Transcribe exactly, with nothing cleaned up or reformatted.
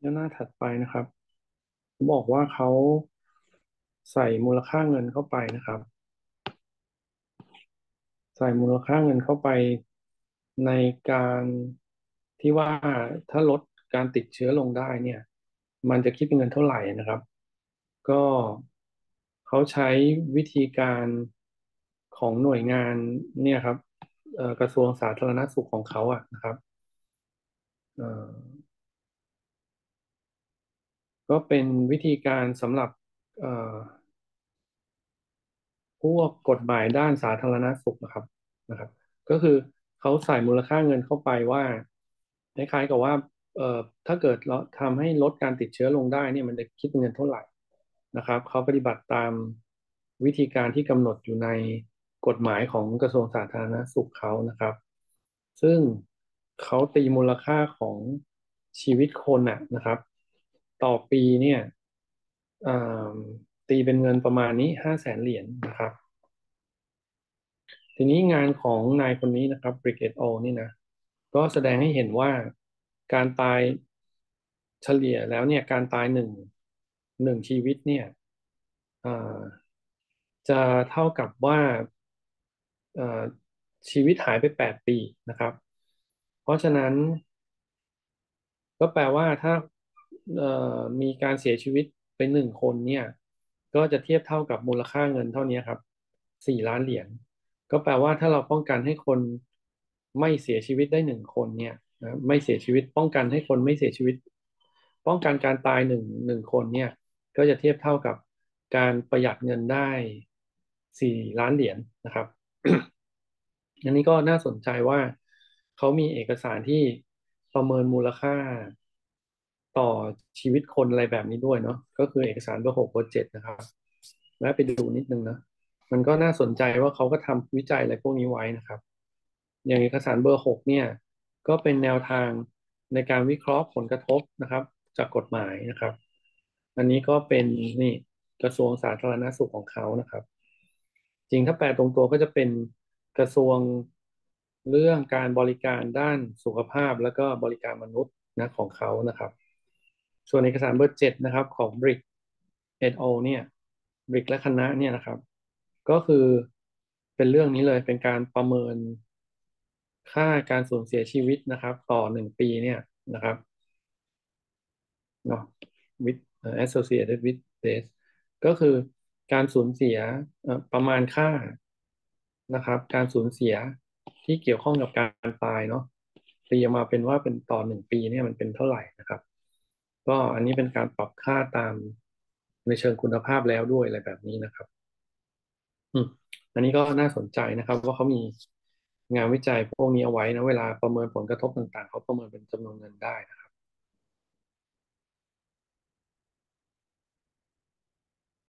แล้วหน้าถัดไปนะครับเขาบอกว่าเขาใส่มูลค่าเงินเข้าไปนะครับใส่มูลค่าเงินเข้าไปในการที่ว่าถ้าลดการติดเชื้อลงได้เนี่ยมันจะคิดเป็นเงินเท่าไหร่นะครับก็เขาใช้วิธีการของหน่วยงานเนี่ยครับเอ่อกระทรวงสาธารณสุขของเขาอะนะครับเอ่อก็เป็นวิธีการสำหรับเอ่อ พวกกฎหมายด้านสาธารณสุขนะครับนะครับก็คือเขาใส่มูลค่าเงินเข้าไปว่าคล้ายๆกับว่าเอ่อถ้าเกิดเราทำให้ลดการติดเชื้อลงได้เนี่ยมันจะคิดเป็นเงินเท่าไหร่นะครับเขาปฏิบัติตามวิธีการที่กำหนดอยู่ในกฎหมายของกระทรวงสาธารณสุขเขานะครับซึ่งเขาตีมูลค่าของชีวิตคนน่ะนะครับต่อปีเนี่ยอ่าตีเป็นเงินประมาณนี้ห้าแสนเหรียญนะครับ ทีนี้งานของนายคนนี้นะครับ Brick et al นี่นะก็แสดงให้เห็นว่าการตายเฉลี่ยแล้วเนี่ยการตายหนึ่งหนึ่งชีวิตเนี่ยอ่าจะเท่ากับว่าเอ่อชีวิตหายไปแปดปีนะครับเพราะฉะนั้น ก็แปลว่าถ้าเอ่อมีการเสียชีวิตไปหนึ่งคนเนี่ยก็จะเทียบเท่ากับมูลค่าเงินเท่านี้ครับสี่ล้านเหรียญก็แปลว่าถ้าเราป้องกันให้คนไม่เสียชีวิตได้หนึ่งคนเนี่ยนะไม่เสียชีวิตป้องกันให้คนไม่เสียชีวิตป้องกันการตายหนึ่งหนึ่งคนเนี่ยก็จะเทียบเท่ากับการประหยัดเงินได้สี่ล้านเหรียญนะครับอันนี้ก็น่าสนใจว่าเขามีเอกสารที่ประเมินมูลค่า ต่อชีวิตคนอะไรแบบนี้ด้วยเนาะก็คือเอกสารเบอร์หกเบอร์เจ็ดนะครับแวะไปดูนิดนึงนะมันก็น่าสนใจว่าเขาก็ทำวิจัยอะไรพวกนี้ไว้นะครับอย่างเอกสารเบอร์หกเนี่ยก็เป็นแนวทางในการวิเคราะห์ผลกระทบนะครับจากกฎหมายนะครับอันนี้ก็เป็นนี่กระทรวงสาธารณสุขของเขานะครับจริงถ้าแปลตรงตัวก็จะเป็นกระทรวงเรื่องการบริการด้านสุขภาพแล้วก็บริการมนุษย์นะของเขานะครับ ส่วนเอกสารเบอร์เจ็ดนะครับของ Brick et al เนี่ย Brick และคณะเนี่ยนะครับก็คือเป็นเรื่องนี้เลยเป็นการประเมินค่าการสูญเสียชีวิตนะครับต่อหนึ่งปีเนี่ยนะครับเนาะ with เอ่อ associated with death ก็คือการสูญเสียเอ่อประมาณค่านะครับการสูญเสียที่เกี่ยวข้องกับการตายเนาะตีออกมาเป็นว่าเป็นต่อหนึ่งปีเนี่ยมันเป็นเท่าไหร่นะครับ ก็อันนี้เป็นการปรับค่าตามในเชิงคุณภาพแล้วด้วยอะไรแบบนี้นะครับอืมอันนี้ก็น่าสนใจนะครับว่าเขามีงานวิจัยพวกนี้เอาไว้นะเวลาประเมินผลกระทบต่างๆเขาประเมินเป็นจำนวนเงินได้